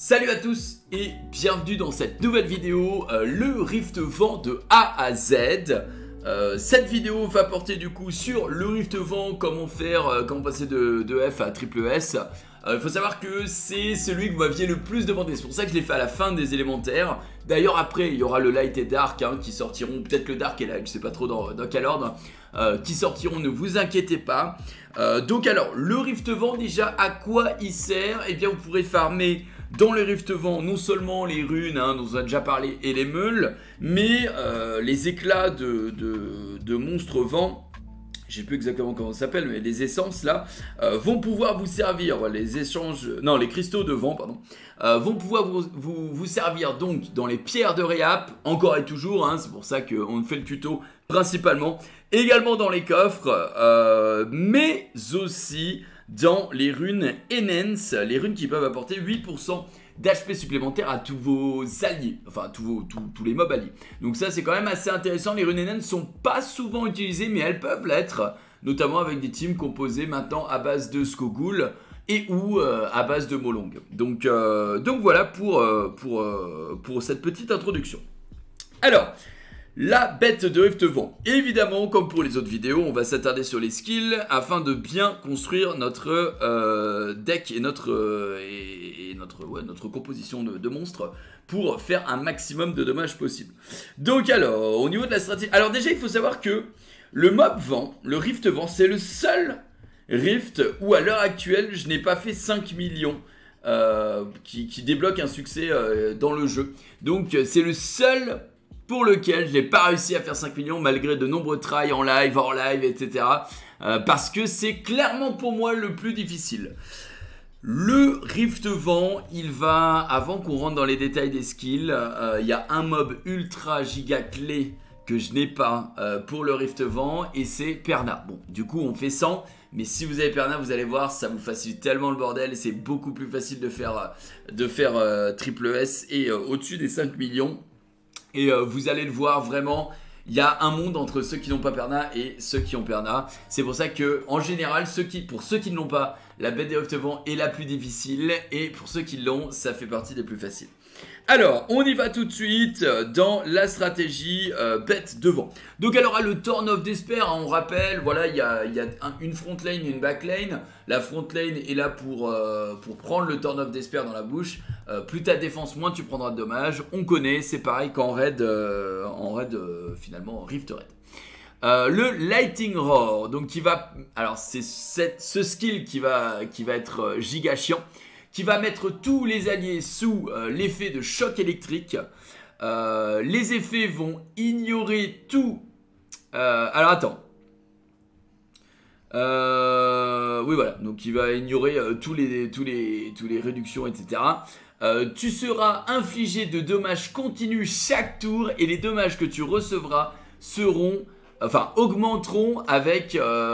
Salut à tous et bienvenue dans cette nouvelle vidéo, le Rift Vent de A à Z. Cette vidéo va porter du coup sur le Rift Vent, comment faire, comment passer de F à triple S. Il faut savoir que c'est celui que vous m'aviez le plus demandé, c'est pour ça que je l'ai fait à la fin des élémentaires. D'ailleurs après il y aura le Light et Dark qui sortiront, peut-être le Dark et Light, je sais pas trop dans quel ordre, qui sortiront, ne vous inquiétez pas. Donc alors, le Rift Vent déjà, à quoi il sert? Eh bien vous pourrez farmer dans le Rift Vent non seulement les runes dont on a déjà parlé et les meules, mais les éclats de monstres vent. Je sais plus exactement comment ça s'appelle, mais les essences là vont pouvoir vous servir, les cristaux de vent, pardon, vont pouvoir vous servir donc dans les pierres de réap, encore et toujours, c'est pour ça qu'on fait le tuto principalement, également dans les coffres, mais aussi dans les runes Enhance, les runes qui peuvent apporter 8% d'HP supplémentaire à tous vos alliés, enfin tous les mobs alliés. Donc ça c'est quand même assez intéressant. Les runes Enhance ne sont pas souvent utilisées, mais elles peuvent l'être, notamment avec des teams composées maintenant à base de Skogul et ou à base de Molong. Donc voilà pour cette petite introduction. Alors, la bête de Rift Vent. Évidemment, comme pour les autres vidéos, on va s'attarder sur les skills afin de bien construire notre deck et notre composition de monstres pour faire un maximum de dommages possible. Donc alors, au niveau de la stratégie... Alors déjà, il faut savoir que le mob vent, le Rift Vent, c'est le seul Rift où à l'heure actuelle, je n'ai pas fait 5 millions qui débloque un succès dans le jeu. Donc c'est le seul pour lequel je n'ai pas réussi à faire 5 millions malgré de nombreux tries en live, hors live, etc. Parce que c'est clairement pour moi le plus difficile. Le Rift Vent, il va, avant qu'on rentre dans les détails des skills, il y a un mob ultra giga clé que je n'ai pas pour le Rift Vent et c'est Perna. Bon, du coup on fait 100, mais si vous avez Perna, vous allez voir, ça vous facilite tellement le bordel et c'est beaucoup plus facile de faire triple S et au-dessus des 5 millions. Et vous allez le voir vraiment, il y a un monde entre ceux qui n'ont pas Perna et ceux qui ont Perna. C'est pour ça que en général, pour ceux qui ne l'ont pas, la bête des Rift Vent est la plus difficile. Et pour ceux qui l'ont, ça fait partie des plus faciles. Alors, on y va tout de suite dans la stratégie bête de vent. Donc elle aura le Thorn of Despair, on rappelle, voilà, il y a une front lane et une back lane. La front lane est là pour prendre le Thorn of Despair dans la bouche. Plus ta défense, moins tu prendras de dommages. On connaît, c'est pareil qu'en raid, finalement, Rift Raid. Le Lightning Roar, donc qui va, alors c'est ce skill qui va être giga chiant, qui va mettre tous les alliés sous l'effet de choc électrique. Les effets vont ignorer tout. Alors attends. Oui voilà, donc il va ignorer tous les réductions, etc. Tu seras infligé de dommages continus chaque tour et les dommages que tu recevras augmenteront avec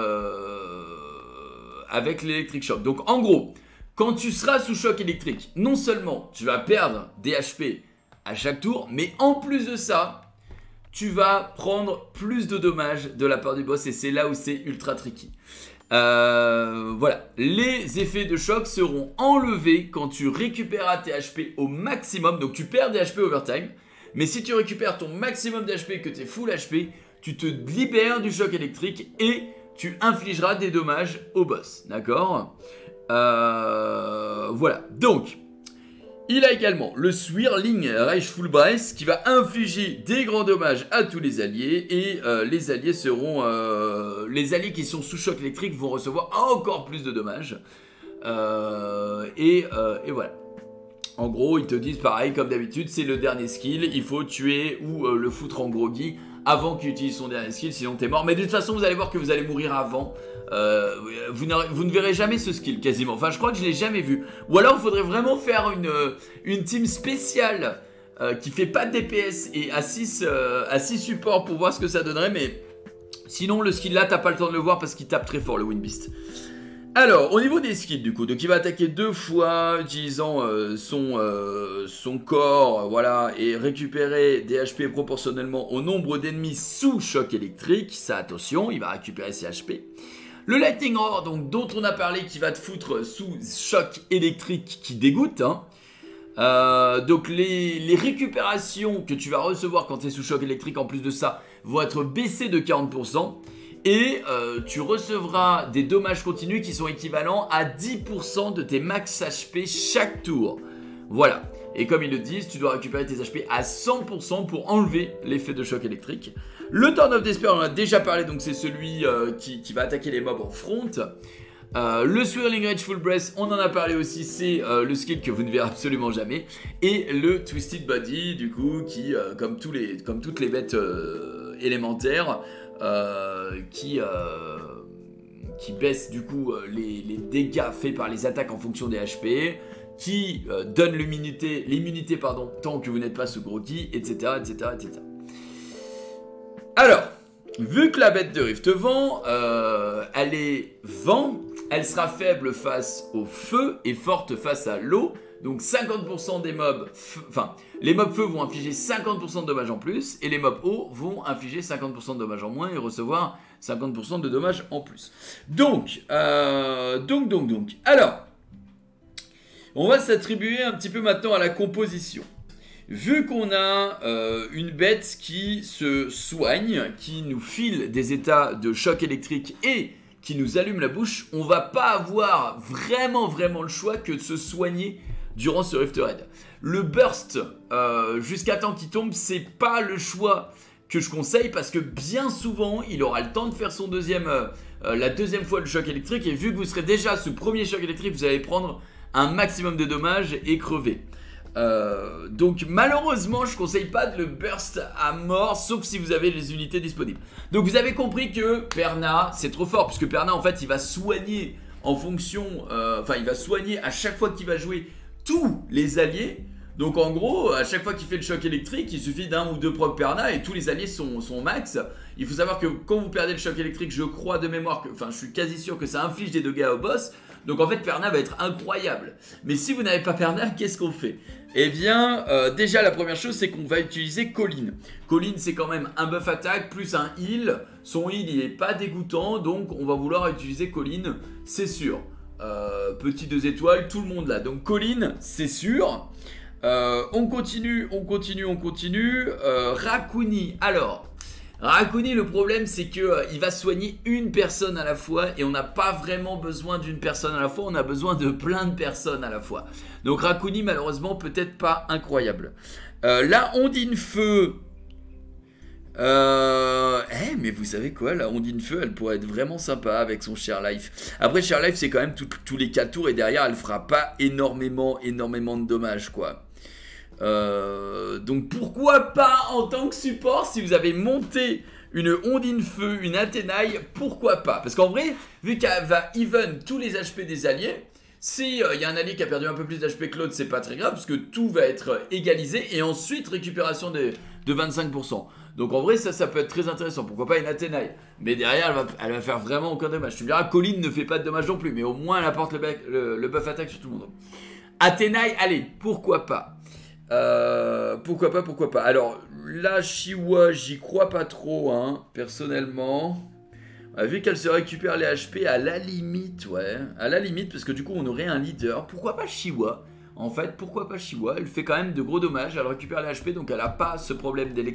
l'électric shock. Donc en gros, quand tu seras sous choc électrique, non seulement tu vas perdre des HP à chaque tour, mais en plus de ça, tu vas prendre plus de dommages de la part du boss et c'est là où c'est ultra tricky. Voilà, les effets de choc seront enlevés quand tu récupéreras tes HP au maximum. Donc tu perds des HP overtime, mais si tu récupères ton maximum d'HP, que tu es full HP, tu te libères du choc électrique et tu infligeras des dommages au boss, d'accord? Voilà, donc il a également le Swirling Rage Full Breath qui va infliger des grands dommages à tous les alliés et les alliés qui sont sous choc électrique vont recevoir encore plus de dommages et voilà. En gros ils te disent pareil comme d'habitude, c'est le dernier skill, il faut tuer ou le foutre en groggy avant qu'il utilise son dernier skill, sinon t'es mort. Mais de toute façon vous allez voir que vous allez mourir avant. Vous ne verrez jamais ce skill quasiment. Enfin je crois que je l'ai jamais vu. Ou alors il faudrait vraiment faire une team spéciale qui fait pas de DPS et à 6 supports pour voir ce que ça donnerait. Mais sinon le skill là t'as pas le temps de le voir parce qu'il tape très fort le Windbeast. Alors au niveau des skills du coup, donc il va attaquer 2 fois utilisant son corps, voilà, et récupérer des HP proportionnellement au nombre d'ennemis sous choc électrique. Ça attention, il va récupérer ses HP. Le Lightning Roar, donc dont on a parlé, qui va te foutre sous choc électrique qui dégoûte, hein. Donc les récupérations que tu vas recevoir quand tu es sous choc électrique en plus de ça vont être baissées de 40%. Et tu recevras des dommages continus qui sont équivalents à 10% de tes max HP chaque tour. Voilà. Et comme ils le disent, tu dois récupérer tes HP à 100% pour enlever l'effet de choc électrique. Le Turn of Despair, on en a déjà parlé, donc c'est celui qui va attaquer les mobs en front. Le Swirling Rage Full Breath, on en a parlé aussi, c'est le skill que vous ne verrez absolument jamais. Et le Twisted Body, du coup, qui, comme toutes les bêtes élémentaires, qui baisse du coup les dégâts faits par les attaques en fonction des HP, qui donne l'immunité tant que vous n'êtes pas sous gros ki, etc., etc., etc. Alors, vu que la bête de Rift Vent, elle est vent, elle sera faible face au feu et forte face à l'eau. Donc 50% des mobs, les mobs feu vont infliger 50% de dommages en plus et les mobs eau vont infliger 50% de dommages en moins et recevoir 50% de dommages en plus. Donc, alors, on va s'attribuer un petit peu maintenant à la composition. Vu qu'on a une bête qui se soigne, qui nous file des états de choc électrique et qui nous allume la bouche, on va pas avoir vraiment le choix que de se soigner durant ce Rift Raid. Le burst jusqu'à temps qu'il tombe, c'est pas le choix que je conseille parce que bien souvent il aura le temps de faire son la deuxième fois le choc électrique et vu que vous serez déjà sous premier choc électrique, vous allez prendre un maximum de dommages et crever. Donc malheureusement je conseille pas de le burst à mort sauf si vous avez les unités disponibles. Donc vous avez compris que Perna c'est trop fort puisque Perna en fait il va soigner en fonction, il va soigner à chaque fois qu'il va jouer tous les alliés. Donc en gros à chaque fois qu'il fait le choc électrique il suffit d'un ou deux proc Perna et tous les alliés sont max. Il faut savoir que quand vous perdez le choc électrique, je crois de mémoire que, je suis quasi sûr que ça inflige des dégâts au boss. Donc en fait Perna va être incroyable. Mais si vous n'avez pas Perna, qu'est-ce qu'on fait? Eh bien déjà la première chose c'est qu'on va utiliser Colin. Colin c'est quand même un buff attaque plus un heal. Son heal il est pas dégoûtant donc on va vouloir utiliser Colin, c'est sûr. Petit 2 étoiles, tout le monde là. Donc Colin c'est sûr. On continue. Raccouni. Alors Raccouni, le problème c'est que il va soigner une personne à la fois et on n'a pas vraiment besoin d'une personne à la fois, on a besoin de plein de personnes à la fois. Donc Raccouni malheureusement peut-être pas incroyable. La Ondine Feu, mais vous savez quoi, la Ondine Feu elle pourrait être vraiment sympa avec son Share Life. Après Share Life c'est quand même tous les 4 tours et derrière elle fera pas énormément de dommages quoi. Donc pourquoi pas en tant que support si vous avez monté une Ondine Feu, une Athénaï, pourquoi pas? Parce qu'en vrai, vu qu'elle va even tous les HP des alliés, si y a un allié qui a perdu un peu plus d'HP que l'autre, c'est pas très grave parce que tout va être égalisé et ensuite récupération de 25%. Donc en vrai ça peut être très intéressant, pourquoi pas une Athénaï. Mais derrière elle va faire vraiment aucun dommage. Tu me diras Colin ne fait pas de dommage non plus, mais au moins elle apporte le buff attaque sur tout le monde. Athénaï, allez, pourquoi pas? Pourquoi pas. Alors la Chiwa j'y crois pas trop hein, personnellement. Vu qu'elle se récupère les HP à la limite, parce que du coup on aurait un leader. Pourquoi pas Chiwa? En fait pourquoi pas Chiwa? Elle fait quand même de gros dommages, elle récupère les HP donc elle a pas ce problème de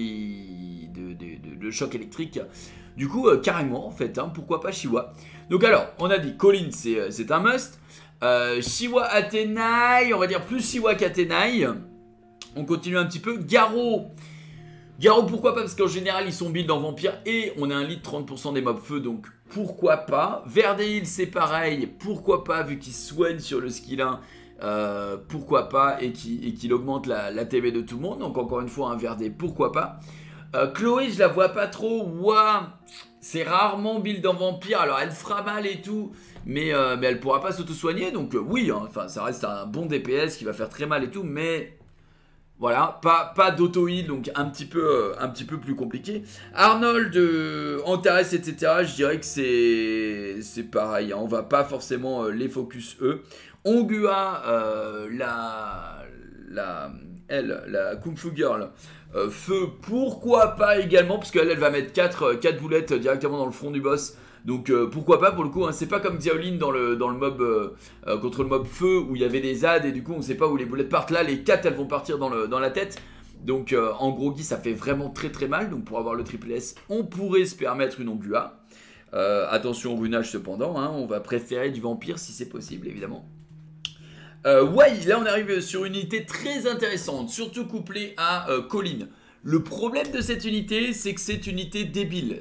choc électrique. Du coup carrément en fait hein, pourquoi pas Chiwa? Donc alors on a dit Colin c'est un must. Chiwa Athénaï, on va dire plus Chiwa qu'Athénaï. On continue un petit peu. Garo pourquoi pas? Parce qu'en général ils sont build en vampire et on a un lead 30% des mobs feu donc pourquoi pas. Verdeil c'est pareil, pourquoi pas vu qu'il soigne sur le skill 1, pourquoi pas et qu'il augmente la TV de tout le monde. Donc encore une fois un Verdeil pourquoi pas. Chloé je la vois pas trop, ouah, c'est rarement build en vampire, alors elle fera mal et tout. Mais elle pourra pas s'auto-soigner, donc oui, hein, ça reste un bon DPS qui va faire très mal et tout, mais voilà, pas d'auto-heal, donc un petit peu plus compliqué. Arnold, Antares, etc., je dirais que c'est pareil, hein, on va pas forcément les focus eux. Ongua, la Kung Fu Girl, feu, pourquoi pas également, parce qu'elle va mettre 4 boulettes directement dans le front du boss. Donc pourquoi pas pour le coup, hein, c'est pas comme Xiaolin dans le mob contre le mob feu où il y avait des ZAD et du coup on sait pas où les boulettes partent. Là les 4 elles vont partir dans la tête. Donc en gros Guy ça fait vraiment très très mal. Donc pour avoir le triple S on pourrait se permettre une Ongua. Attention au runage cependant, hein, on va préférer du vampire si c'est possible évidemment. Ouais, là on arrive sur une unité très intéressante, surtout couplée à Colin. Le problème de cette unité, c'est que c'est une unité débile.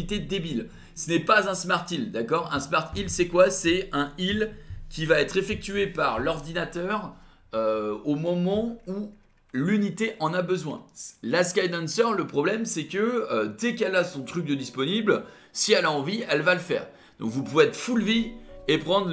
Ce n'est pas un smart heal, d'accord? Un smart heal, c'est quoi? C'est un heal qui va être effectué par l'ordinateur au moment où l'unité en a besoin. La Skydancer, le problème, c'est que dès qu'elle a son truc de disponible, si elle a envie, elle va le faire. Donc vous pouvez être full vie et prendre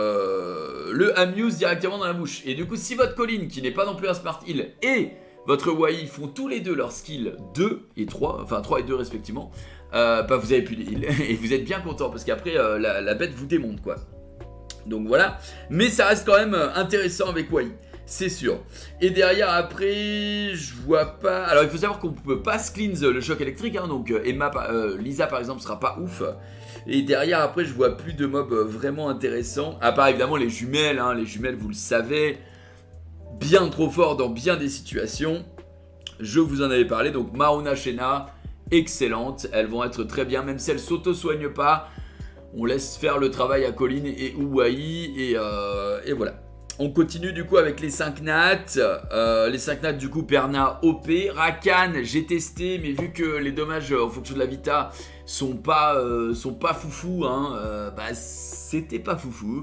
le Amuse directement dans la bouche. Et du coup, si votre Colin, qui n'est pas non plus un smart heal, et votre Wai font tous les deux leur skill 2 et 3, enfin 3 et 2 respectivement, bah vous avez plus de heal et vous êtes bien content parce qu'après la bête vous démonte quoi. Donc voilà, mais ça reste quand même intéressant avec Wai, c'est sûr. Et derrière après, je vois pas. Alors il faut savoir qu'on peut pas cleanse le choc électrique, hein, donc Lisa par exemple sera pas ouf. Et derrière après je vois plus de mobs vraiment intéressants, à part évidemment les jumelles, hein, les jumelles vous le savez. Bien trop fort dans bien des situations. Je vous en avais parlé. Donc Maruna Shena, excellente. Elles vont être très bien, même si elles s'auto-soignent pas. On laisse faire le travail à Colin et Uwai. Et voilà. On continue du coup avec les 5 nats. Les 5 nats du coup Perna OP. Rakan, j'ai testé, mais vu que les dommages en fonction de la Vita sont pas foufou, hein, bah c'était pas foufou.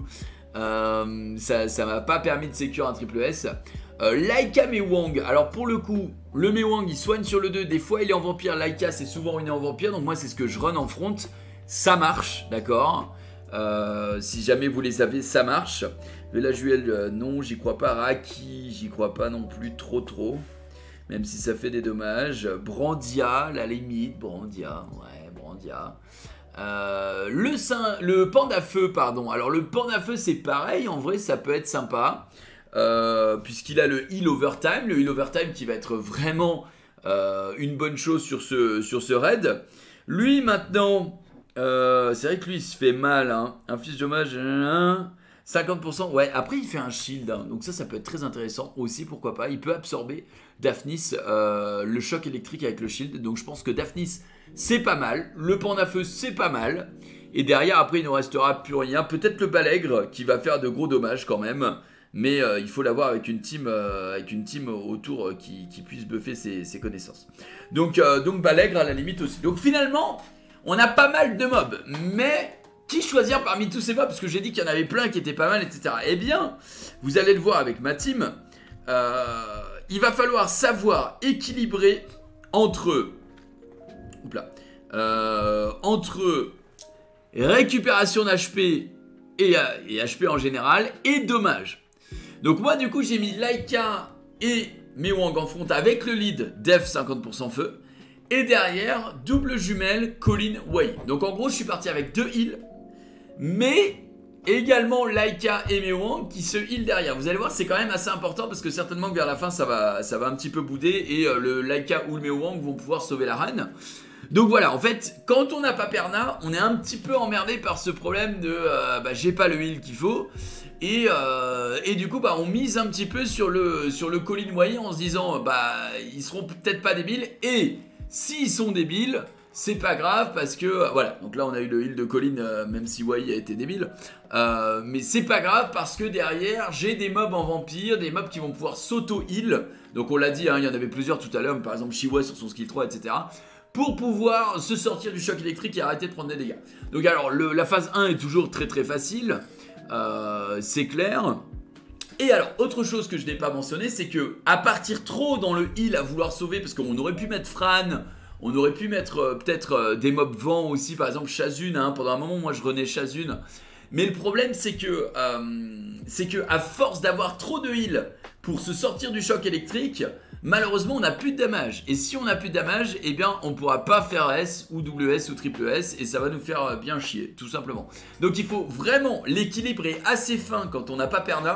Ça m'a pas permis de sécure un triple S. Laika Mewang, alors pour le coup le Mewang il soigne sur le 2, des fois il est en vampire, Laika c'est souvent une en vampire, donc moi c'est ce que je run en front, ça marche, d'accord. Si jamais vous les avez ça marche. Vela Juel non j'y crois pas, Raki j'y crois pas non plus trop, même si ça fait des dommages. Brandia la limite, Brandia. Le panda feu, pardon. Alors le panda feu c'est pareil, en vrai ça peut être sympa puisqu'il a le heal overtime. Le heal overtime qui va être vraiment une bonne chose sur ce raid. Lui maintenant, c'est vrai que lui il se fait mal, hein. Inflige dommage 50%, ouais, après il fait un shield, hein. Donc ça peut être très intéressant aussi, pourquoi pas. Il peut absorber Daphnis le choc électrique avec le shield. Donc je pense que Daphnis c'est pas mal, le panda feu c'est pas mal. Et derrière après il ne restera plus rien. Peut-être le balègre qui va faire de gros dommages quand même. Mais il faut l'avoir avec une team autour qui puisse buffer ses connaissances. Donc balègre à la limite aussi. Donc finalement on a pas mal de mobs. Mais qui choisir parmi tous ces mobs? Parce que j'ai dit qu'il y en avait plein qui étaient pas mal, etc. Eh bien vous allez le voir avec ma team. Il va falloir savoir équilibrer entre récupération d'HP et HP en général et dommage. Donc moi du coup j'ai mis Laika et Mewang en front avec le lead Def 50% feu. Et derrière double jumelle Colin Wai. Donc en gros je suis parti avec 2 heals. Mais également Laika et Mewang qui se heal derrière. Vous allez voir c'est quand même assez important parce que certainement que vers la fin ça va un petit peu bouder. Et le Laika ou le Mewang vont pouvoir sauver la reine. Donc voilà, en fait, quand on n'a pas Perna, on est un petit peu emmerdé par ce problème de j'ai pas le heal qu'il faut. Et du coup, on mise un petit peu sur le Colin Wai en se disant ils seront peut-être pas débiles. Et s'ils sont débiles, c'est pas grave parce que voilà. Donc là, on a eu le heal de Colin, même si Wai a été débile. Mais c'est pas grave parce que derrière, j'ai des mobs en vampire, des mobs qui vont pouvoir s'auto-heal. Donc on l'a dit, hein, il y en avait plusieurs tout à l'heure, par exemple Shiwa sur son skill 3, etc. Pour pouvoir se sortir du choc électrique et arrêter de prendre des dégâts. Donc alors la phase 1 est toujours très très facile, c'est clair. Et alors autre chose que je n'ai pas mentionné, c'est que à partir trop dans le heal à vouloir sauver, parce qu'on aurait pu mettre Fran, on aurait pu mettre peut-être des mobs vent aussi, par exemple Shazun, hein, pendant un moment moi je renais Shazun. Mais le problème c'est que à force d'avoir trop de heal pour se sortir du choc électrique, malheureusement on n'a plus de damage. Et si on n'a plus de damage, eh bien on ne pourra pas faire S ou WS ou triple S. Et ça va nous faire bien chier, tout simplement. Donc il faut vraiment, l'équilibre est assez fin quand on n'a pas Perna.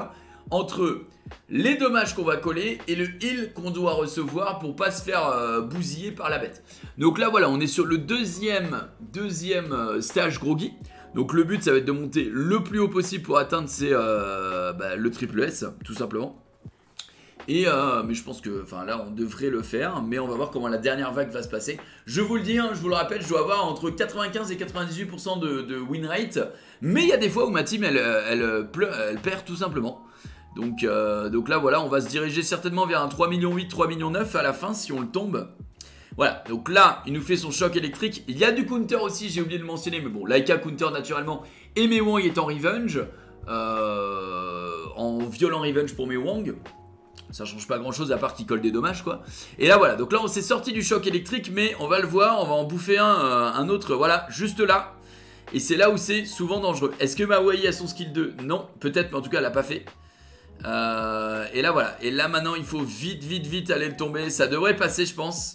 entre les dommages qu'on va coller et le heal qu'on doit recevoir pour pas se faire bousiller par la bête. Donc là voilà, on est sur le deuxième stage groggy. Donc le but ça va être de monter le plus haut possible pour atteindre le triple S tout simplement. Et mais je pense que là on devrait le faire, mais on va voir comment la dernière vague va se passer. Je vous le dis, je vous le rappelle, je dois avoir entre 95 et 98% de win rate, mais il y a des fois où ma team elle perd tout simplement. Donc là voilà, on va se diriger certainement vers un 3,8 millions, 3,9 millions à la fin si on le tombe. Voilà, donc là il nous fait son choc électrique. Il y a du counter aussi, j'ai oublié de le mentionner, mais bon, Laika counter naturellement. Et Mewang est en revenge, en violent revenge pour Mewang. Ça change pas grand chose à part qu'il colle des dommages quoi. Et là voilà, donc là on s'est sorti du choc électrique, mais on va le voir, on va en bouffer un autre, voilà, juste là. Et c'est là où c'est souvent dangereux. Est-ce que Mawai a son skill 2? Non, peut-être, mais en tout cas elle l'a pas fait. Et là voilà, et là maintenant il faut vite aller le tomber. Ça devrait passer je pense.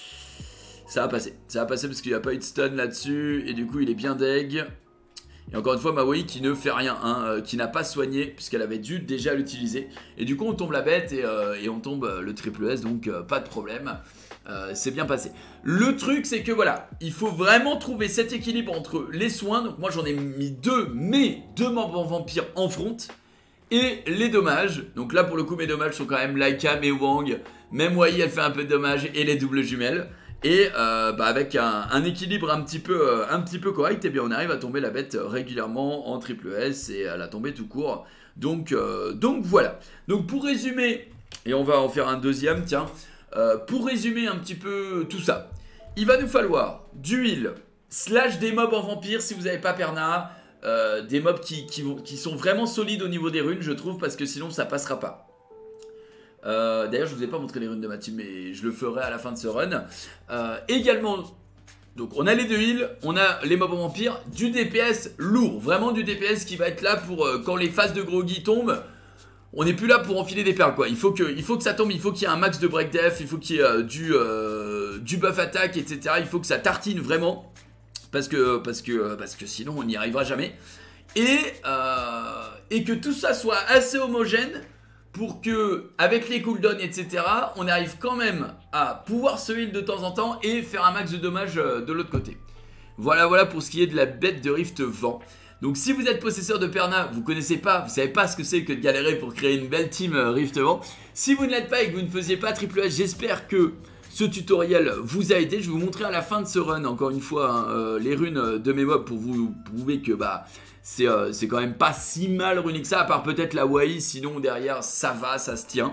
Ça va passer parce qu'il n'y a pas eu de stun là-dessus. Et du coup il est bien deg. Et encore une fois Mawai qui ne fait rien, qui n'a pas soigné puisqu'elle avait dû déjà l'utiliser. Et du coup on tombe la bête et on tombe le triple S, donc pas de problème. C'est bien passé. Le truc c'est que voilà, il faut vraiment trouver cet équilibre entre les soins. Donc moi j'en ai mis deux membres vampires en front. Et les dommages, donc là pour le coup mes dommages sont quand même Laika, Mewang, même Wai elle fait un peu de dommages et les doubles jumelles. Et avec un équilibre un petit peu correct, et bien on arrive à tomber la bête régulièrement en triple S et à la tomber tout court. Donc voilà. Donc pour résumer, et on va en faire un deuxième, tiens. Pour résumer un petit peu tout ça, il va nous falloir du heal, / des mobs en vampire si vous n'avez pas Perna. Des mobs qui sont vraiment solides au niveau des runes je trouve, parce que sinon ça passera pas. D'ailleurs je vous ai pas montré les runes de ma team, mais je le ferai à la fin de ce run. Également, donc on a les deux heals, on a les mobs en vampire, du DPS lourd, vraiment du DPS qui va être là pour quand les phases de groggy tombent. On n'est plus là pour enfiler des perles quoi. Il faut que ça tombe, il faut qu'il y ait un max de break def, il faut qu'il y ait du buff attaque, etc. Il faut que ça tartine vraiment. Parce que sinon on n'y arrivera jamais. Et que tout ça soit assez homogène pour que, avec les cooldowns, etc., on arrive quand même à pouvoir se heal de temps en temps et faire un max de dommages de l'autre côté. Voilà pour ce qui est de la bête de Rift Vent. Donc si vous êtes possesseur de Perna, vous connaissez pas, vous savez pas ce que c'est que de galérer pour créer une belle team Rift Vent. Si vous ne l'êtes pas et que vous ne faisiez pas triple S, j'espère que ce tutoriel vous a aidé. Je vais vous montrer à la fin de ce run, encore une fois, les runes de mes mobs pour vous prouver que c'est quand même pas si mal runique que ça, à part peut-être la Wai, sinon derrière ça va, ça se tient.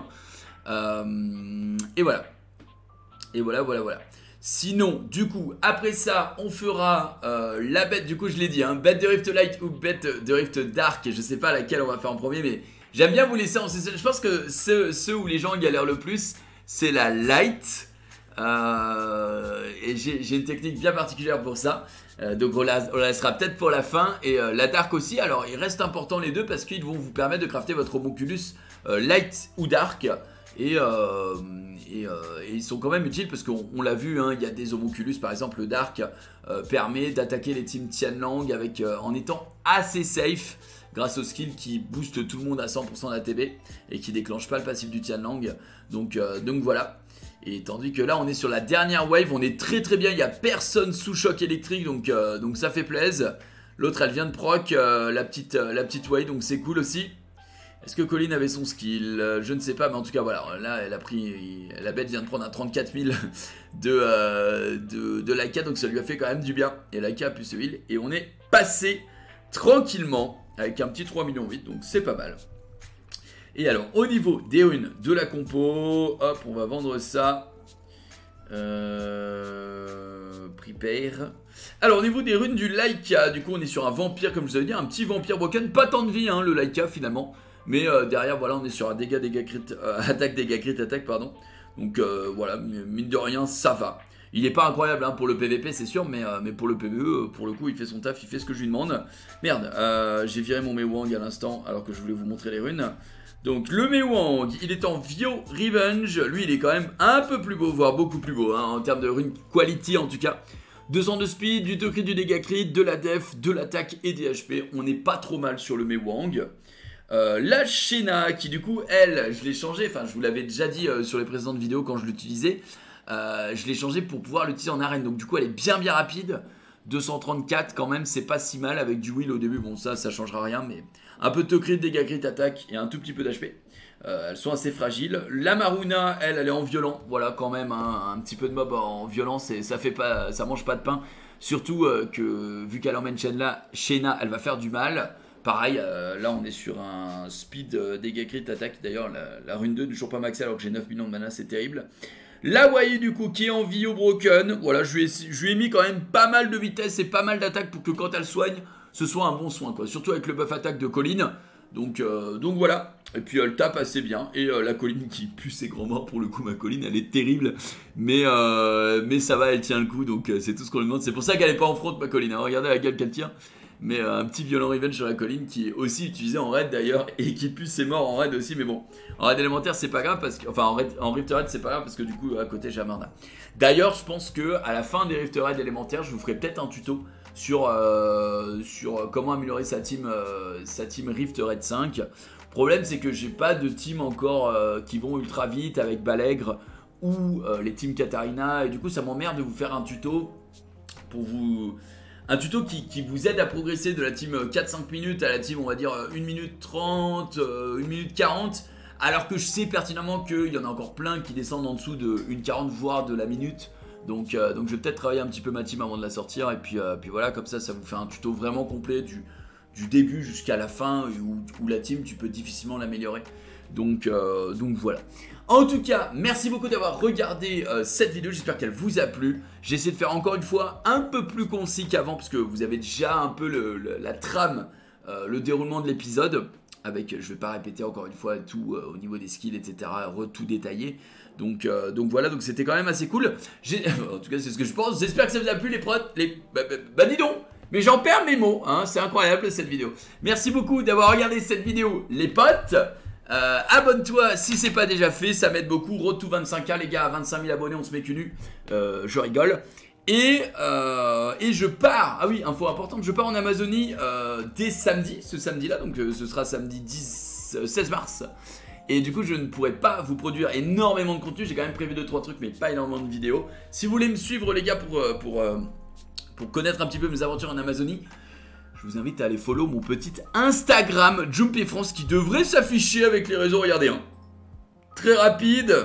Et voilà. Sinon, du coup, après ça, on fera la bête, du coup je l'ai dit, bête de Rift Light ou bête de Rift Dark, je sais pas laquelle on va faire en premier, mais j'aime bien vous laisser en... Je pense que ceux où les gens galèrent le plus, c'est la Light. Et j'ai une technique bien particulière pour ça. Donc on la laissera peut-être pour la fin. Et la Dark aussi. Alors il reste important les deux parce qu'ils vont vous permettre de crafter votre homunculus Light ou Dark. Et ils sont quand même utiles parce qu'on l'a vu, il y a des homunculus, par exemple le Dark permet d'attaquer les teams Tianlang en étant assez safe grâce au skill qui booste tout le monde à 100% d'ATB et qui déclenche pas le passif du Tianlang. Donc voilà. Et tandis que là on est sur la dernière wave, on est très bien, il n'y a personne sous choc électrique, donc ça fait plaisir. L'autre elle vient de proc, la petite wave, donc c'est cool aussi. Est-ce que Colin avait son skill? Je ne sais pas, mais en tout cas voilà, là elle a pris, la bête vient de prendre un 34 000 de Laika, donc ça lui a fait quand même du bien. Et Laika a pu se heal, et on est passé tranquillement avec un petit 3,8 millions, donc c'est pas mal. Et alors, au niveau des runes de la compo, hop, on va vendre ça. Prepare. Alors, au niveau des runes du Laika, du coup, on est sur un vampire, comme je vous avais dit, un petit vampire broken. Pas tant de vie, le Laika, finalement. Mais derrière, voilà, on est sur un dégât crit, attaque, pardon. Donc, voilà, mine de rien, ça va. Il n'est pas incroyable pour le PVP, c'est sûr, mais pour le PVE, pour le coup, il fait son taf, il fait ce que je lui demande. Merde, j'ai viré mon Mewang à l'instant, alors que je voulais vous montrer les runes. Donc le Mewang, il est en Vio Revenge, lui il est quand même un peu plus beau, voire beaucoup plus beau, en termes de rune quality en tout cas. 200 de speed, du taux crit, du dégât crit, de la def, de l'attaque et des HP, on n'est pas trop mal sur le Mewang. La Shena qui du coup elle je l'ai changé, enfin je vous l'avais déjà dit sur les précédentes vidéos quand je l'utilisais, je l'ai changé pour pouvoir l'utiliser en arène, donc du coup elle est bien rapide. 234 quand même, c'est pas si mal avec du wheel au début, bon ça changera rien, mais un peu de toe crit, dégâts crit, attaque et un tout petit peu d'HP. Elles sont assez fragiles. La Maruna, elle est en violent, voilà quand même un petit peu de mob en violence et ça mange pas de pain. Surtout que vu qu'elle emmène Shena, elle va faire du mal. Pareil, là on est sur un speed dégâts crit, attaque. D'ailleurs la rune 2 n'est toujours pas maxée alors que j'ai 9 millions de mana, c'est terrible. La Wai du coup qui est en vie au broken, voilà je lui ai mis quand même pas mal de vitesse et pas mal d'attaque pour que quand elle soigne, ce soit un bon soin quoi. Surtout avec le buff attaque de Colline, donc voilà. Et puis elle tape assez bien, et la Colline qui pue ses grands morts pour le coup, ma Colline elle est terrible, mais ça va, elle tient le coup, donc c'est tout ce qu'on lui demande. C'est pour ça qu'elle est pas en front ma Colline, hein. Regardez la gueule qu'elle tire. Mais un petit violent revenge sur la Colline qui est aussi utilisé en raid d'ailleurs et qui pue ses morts en raid aussi, mais bon, en raid élémentaire c'est pas grave parce que, enfin en rift raid c'est pas grave parce que du coup à côté j'ai Amarna. D'ailleurs je pense que à la fin des rift raid élémentaires je vous ferai peut-être un tuto sur comment améliorer sa team rift raid 5. Le problème c'est que j'ai pas de team encore qui vont ultra vite avec Balègre ou les teams Katarina, et du coup ça m'emmerde de vous faire un tuto pour vous... Un tuto qui vous aide à progresser de la team 4-5 minutes à la team on va dire 1 minute 30, 1 minute 40, alors que je sais pertinemment qu'il y en a encore plein qui descendent en dessous de 1,40 voire de la minute. Donc je vais peut-être travailler un petit peu ma team avant de la sortir, et puis voilà, comme ça vous fait un tuto vraiment complet du début jusqu'à la fin, où la team tu peux difficilement l'améliorer. Donc voilà. En tout cas, merci beaucoup d'avoir regardé cette vidéo, j'espère qu'elle vous a plu. J'ai essayé de faire encore une fois un peu plus concis qu'avant, parce que vous avez déjà un peu la trame, le déroulement de l'épisode, avec, je vais pas répéter encore une fois tout au niveau des skills, etc., tout détaillé. Donc voilà, donc c'était quand même assez cool. En tout cas, c'est ce que je pense. J'espère que ça vous a plu les prods. Bah dis donc, mais j'en perds mes mots, hein, c'est incroyable cette vidéo. Merci beaucoup d'avoir regardé cette vidéo, les potes. Abonne-toi si c'est pas déjà fait, ça m'aide beaucoup. Road to 25K les gars, à 25 000 abonnés on se met cul nu, je rigole. Et je pars, ah oui, info importante, je pars en Amazonie dès samedi, ce samedi là, donc ce sera samedi 16 mars. Et du coup je ne pourrai pas vous produire énormément de contenu, j'ai quand même prévu 2-3 trucs mais pas énormément de vidéos. Si vous voulez me suivre les gars pour connaître un petit peu mes aventures en Amazonie, je vous invite à aller follow mon petit Instagram Jumpy France qui devrait s'afficher avec les réseaux, regardez hein. Très rapide.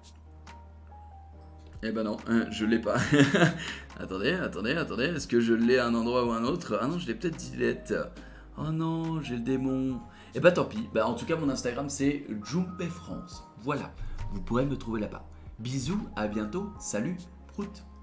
Eh ben non, je l'ai pas. attendez, est-ce que je l'ai à un endroit ou à un autre? Ah non, je l'ai peut-être delete. Oh non, j'ai le démon. Eh ben tant pis, en tout cas mon Instagram c'est Jumpy France. Voilà, vous pourrez me trouver là-bas. Bisous, à bientôt, salut, prout.